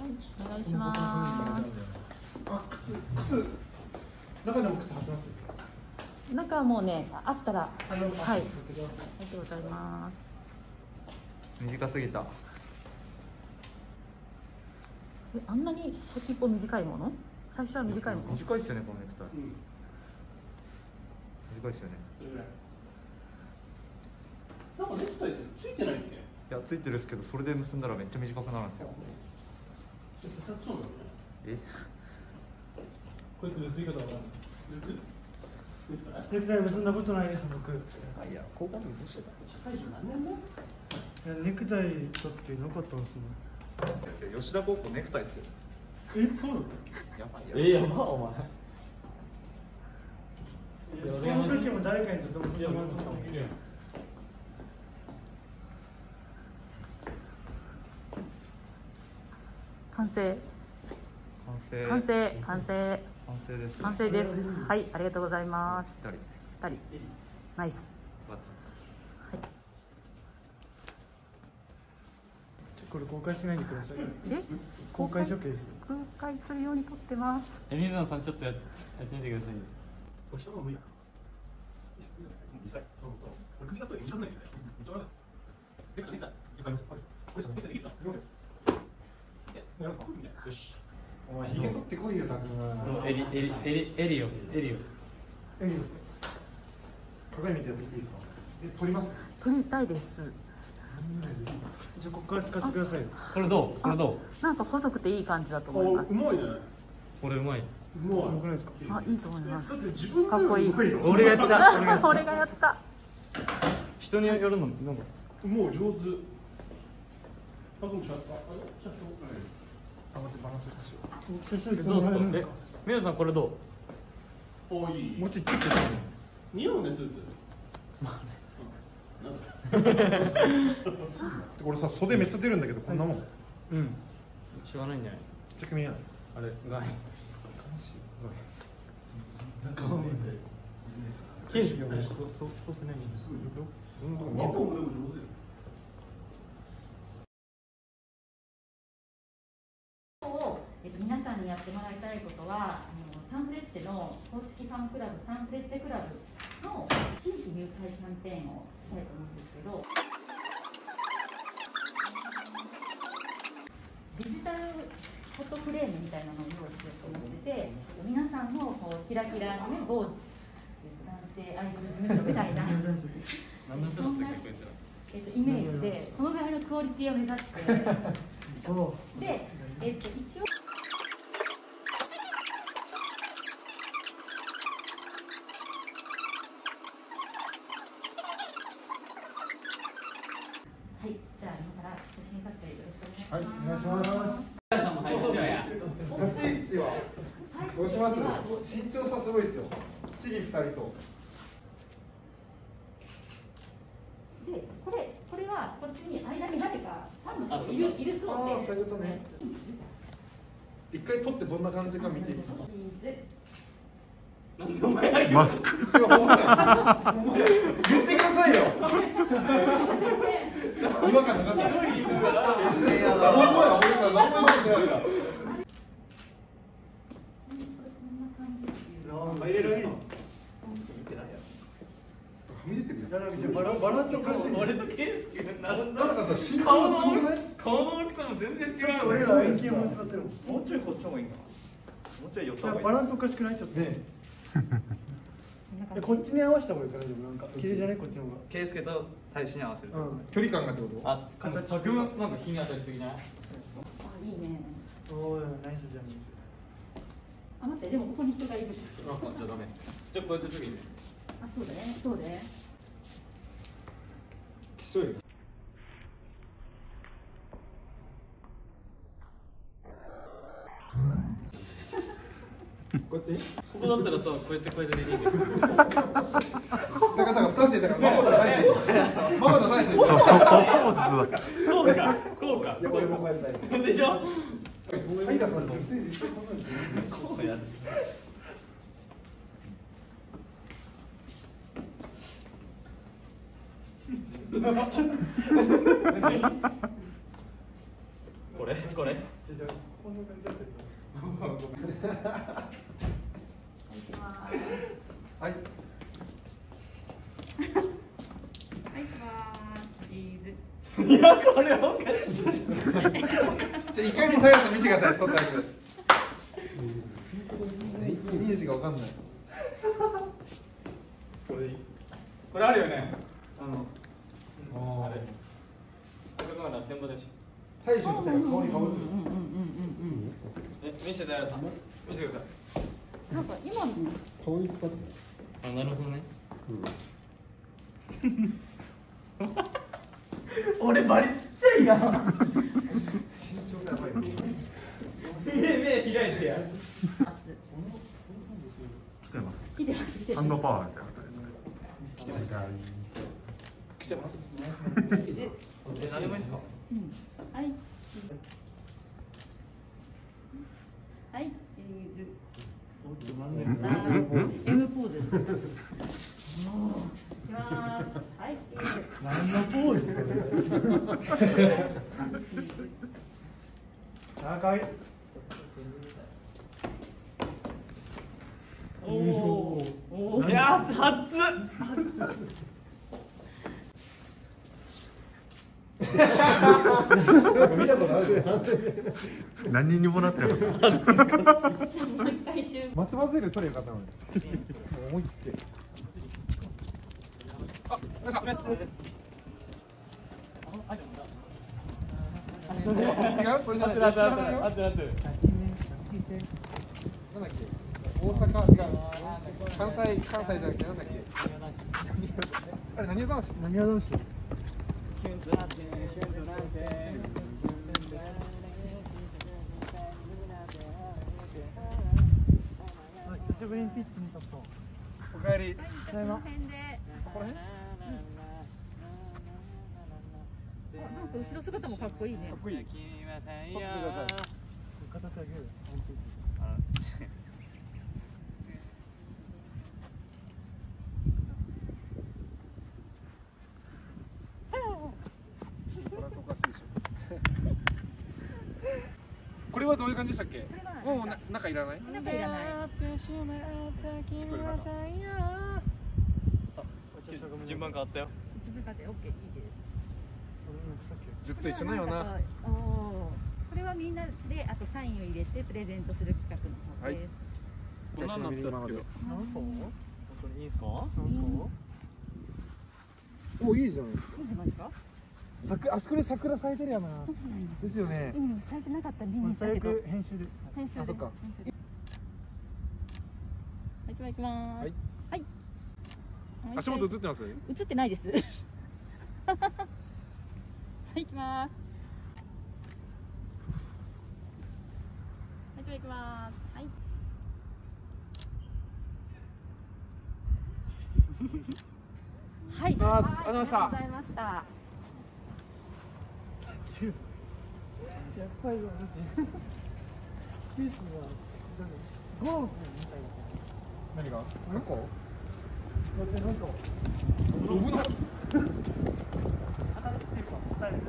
お願いします。 あ、靴、中でも靴履きます。 中はもうね、あったら、はい、ありがとうはい。 ございます。 短すぎた。 あんなに先っぽ短いもの？最初は短いもの？ 短いっすよね、このネクタイ。短いっすよね。 それぐらい。なんかネクタイってついてないっけ？ いや、ついてるっすけど、それで結んだらめっちゃ短くなるんですよ。 下手くそなんだね。 え？ こいつ結び方わかんない。 ネクタイ結んだことないです、僕。 いや、高校の時どうしてた？ 社会人何年目？ いや、ネクタイだってなかったんですね。 吉田高校ネクタイっすよ。 え、そうだったっやばいや。 やばお前。 け？その時も誰かにずっと結んでもらってたもん。 完成。 完成。 完成。完成。 完成です。 完成です。はい、ありがとうございます。 ぴったり。 ぴったり。ナイス。はい。 これ公開しないでください。 え？ 公開処刑です。 公開するように撮ってます。 水野さんちょっとやってみてください。 これ下の方が無理や。短い。そうそう。これ首だと短くないんだよ。めっちゃ長い。できたできた。いきます。これさ、できたできた。よし。お前ひげ剃ってこいよ、たくん。 エリよ。 鏡見てやっていいですか？撮ります？ 撮りたいです。 じゃあここから使ってください。 これどう？これどう？ なんか細くていい感じだと思います。 うまいね。 これうまい。 うまい。 よくないですか？ あ、いいと思います。 だって自分かっこいい。 俺がやった。 俺がやった。 人によるのなんか。 もう上手。多分社長。頑張ってバランスよくしよ写真どうですか？ ですか？ 水野さんこれどう？ う。おいい。 もうちょいチェックしてね。 似合うねスーツ。 まあね。 これさ、袖めっちゃ出るんだけど、こんなもん。 うん。しょうがないんじゃない？ めっちゃ見えない。 あれがい。 ケースがね。 そうしない。 皆さんにやってもらいたいことは、サンフレッチェの公式ファンクラブ、サンフレッチェクラブの新規入会キャンペーンをしたいと思うんですけど、デジタルフォトフレームみたいなのを用意しようと思ってて、皆さんのこうキラキラのね、某男性アイドル事務所みたいな、そんなイメージで、このぐらいのクオリティを目指して、で、一応、はい、じゃあ今から写真撮影よろしくお願いします。はい、お願いします。 さんも入ってや。 立ち位置はどうします？身長差すごいですよ。チリ2人と。 で、これはこっちに間に誰かファンの人いるそうで。 ああ、そういうことね。一回撮ってどんな感じか見ていいですか？ なんでお前だけマスク。 言ってくださいよ。違和感なかった。 白い犬が。 俺から何もしてないから。 入れる。 見れてるよ。 バランスおかしい。 俺とケイスケなるんだ。 なんかさ、身長顔のがすごくない？ 顔の大きさも全然違う。 俺ら愛犬も使ってるもん。 もうちょいこっちの方がいいかな。もうちょい寄った方がいい。 バランスおかしくない？ちょっと。 ねこっちに合わせた方がいいから、なんか綺麗じゃない？こっちの方が。 ケイスケと大使に合わせる。 距離感がってこと？ あ、形がなんか日に当たりすぎない？ あ、いいね。 おー、ナイスじゃん。 あ、待って、でもここに人がいる。 じゃあダメ。 じゃあこうやって次に。 あ、そうだね、そうね。 競い。こうやって？ ここだったらさ、こうやってできるけど。 だから2つでだからマコと大志。マコと大志。 こうか、こうか。 いや俺もこうやりたい。 でしょ？ はいださん女性で一緒にこうやる。ここれこれ。 こんな感じだったけど。 いきます。 はい。 はい、いきます。チーズ。 いやこれおかしい。 じゃあ一回目平さん見せてください。撮ったやつ。イメージがわかんない。 これいい。これあるよね。 ああれ。これがな千本だし。 大将の手が顔にかぶってる。 見せて平さん。見せてください。 なんか今の。 顔にかかってあ、なるほどね。俺バリちっちゃいな。 身長がやばい。 目開いてや。 来てます。 来てます。来てます。 ハンドパワーみたいな。 来てます。 何でもいいですか。 うん。はい。はい、チーズ。M ポーズ。いきます。はい、チーズ。 何のポーズ高い。 おお。いや熱っ。 見たことある。 何にもなってなかった。 もう一回集。 松葉杖で取れよかったのに。思い切って。あ、よいしょ。違う？これじゃない。なんだっけ？大阪違う。関西じゃなくてなんだっけ？あれ何屋男子？ 何屋男子？久しぶりにピッチに立った。 おかえり。 この辺で。 ここら辺？ なんか後ろ姿もかっこいいね。 かっこいい。撮ってください。 片手あげる。 おかしいでしょ。これはどういう感じでしたっけ？もう中いらない？ 中いらない。 順番変わったよ。 自分かで OK いいです。 ずっと一緒だよな。 おお。これはみんなであとサインを入れてプレゼントする企画の方です。 こんなんなったんですけど。 何すか？ 本当にいいですか？ 何すか？ お、いいじゃん。 いいんじゃないですか？ あそこで桜咲いてるやな。ですよね。 うん、咲いてなかったら見に行ったけど。 最悪編集で。 編集で。 あ、そっか。 一番行きます。 はい。 はい。 足元映ってます？ 映ってないです。はい、行きます。はい、行きます。はい。はい、 ありがとうございました。 ありがとうございました。 やっぱりケースがゴルフみたいな。 何が？ここ？ なんか飛ぶの？ 新しいスタイル。